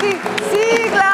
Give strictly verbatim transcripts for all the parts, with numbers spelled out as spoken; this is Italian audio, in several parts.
tutti, sigla!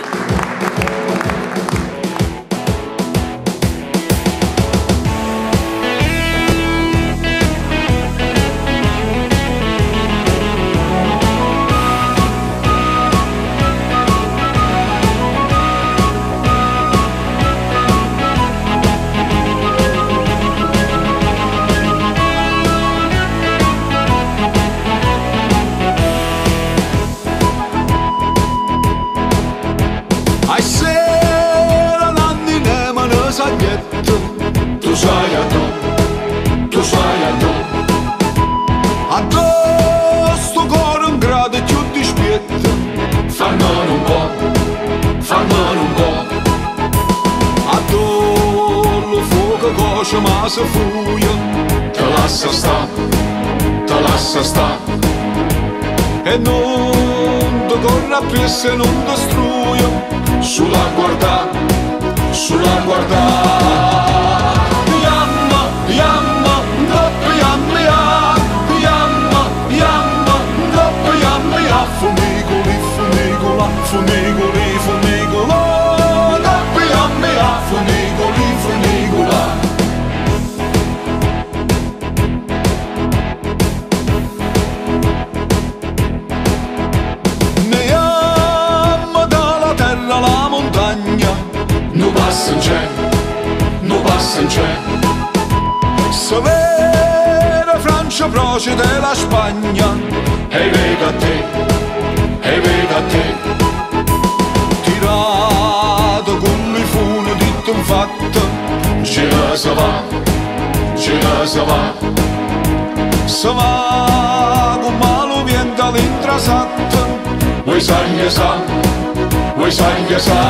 Tu sai a tu, tu sai a tu. Addosso cuore un grado e più di spietto. Fammelo un po', fammelo un po'. Addosso fuoco coce ma se fuia. Te lascia sta, te lascia sta. E non ti corre appresso e non ti struia. Sulla guarda, sulla guarda. Funigoli, funigola, dappi a me a funigoli, funigola. Ne amma dalla terra la montagna, nu passa in c'è, nu passa in c'è. Severa Francia proce della Spagna, e vega a te, e vega a te. Ce la se va, ce la se va. Se va con malo viento all'intrasatto. Vuoi sai sa, vuoi sai sa.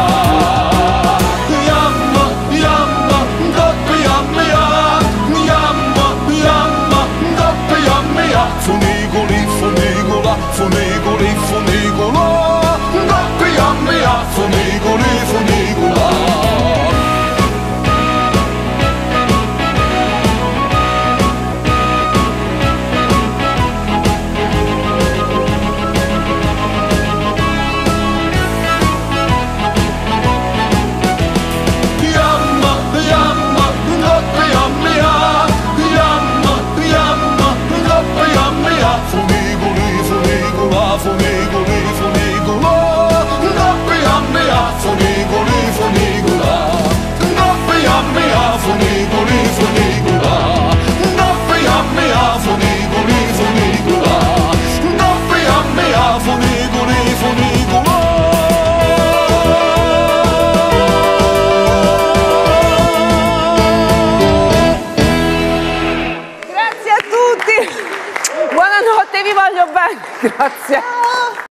Yamma, yamma, doppi yamma ya. Yamma, yamma, doppi yamma ya. Funigoli, funigola, funigoli, funigola. Doppi yamma ya, funigoli, funigola. Funigoli, funigola, doppi a me a funigoli, funigola. Doppi a me a funigoli, funigola. Doppi a me a funigoli, funigola. Doppi a me a funigoli, funigola. Grazie a tutti! Buonanotte, vi voglio bene! Grazie!